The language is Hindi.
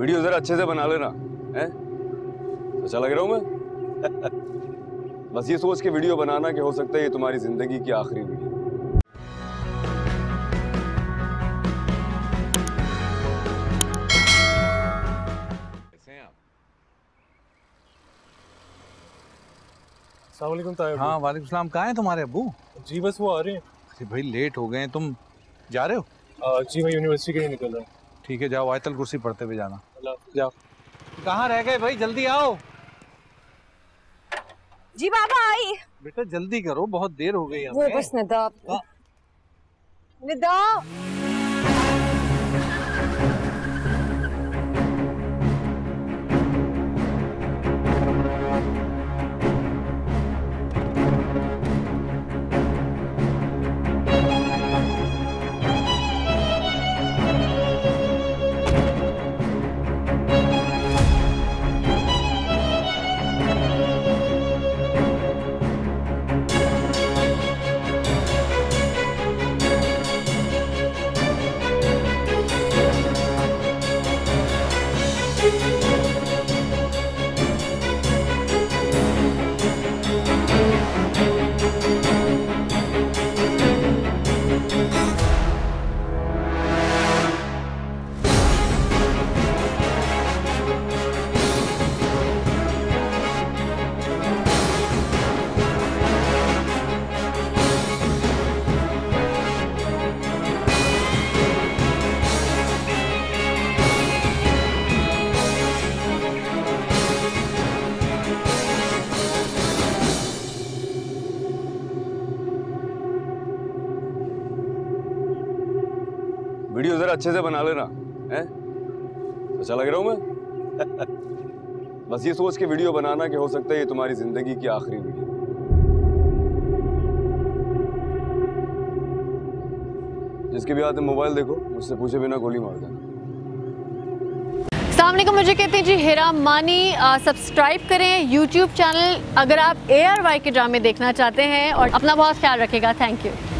वीडियो जरा अच्छे से बना लेना, हैं? अच्छा लग रहा हूं मैं? बस ये सोच के वीडियो बनाना कि हो सकता है ये तुम्हारी जिंदगी की आखिरी वीडियो। कैसे हैं आप? अस्सलाम वालेकुम ताया। हाँ वालेकुम सलाम। कहाँ हैं तुम्हारे अब्बू? जी बस वो आ रहे हैं। अरे भाई लेट हो गए हैं, तुम जा रहे हो? जी मैं यूनिवर्सिटी के लिए निकल रहा हूँ। ठीक है जाओ, आयतल कुर्सी पढ़ते हुए जाना। जाओ। कहाँ रह गए भाई, जल्दी आओ। जी बाबा आई। बेटा जल्दी करो, बहुत देर हो गई वो हमें। बस निदा निदा वीडियो जरा अच्छे से बना लेना, हैं? अच्छा लग रहा हूं मैं? बस ये सोच के वीडियो बनाना कि हो सकता है ये तुम्हारी जिंदगी की आखिरी वीडियो। जिसके भी हाथ में मोबाइल देखो मुझसे पूछे बिना गोली मार देना। सामने को मुझे कहते हैं जी हिरा मानी। सब्सक्राइब करें YouTube चैनल अगर आप ARY के ड्रामे देखना चाहते हैं और अपना बहुत ख्याल रखेगा। Thank you.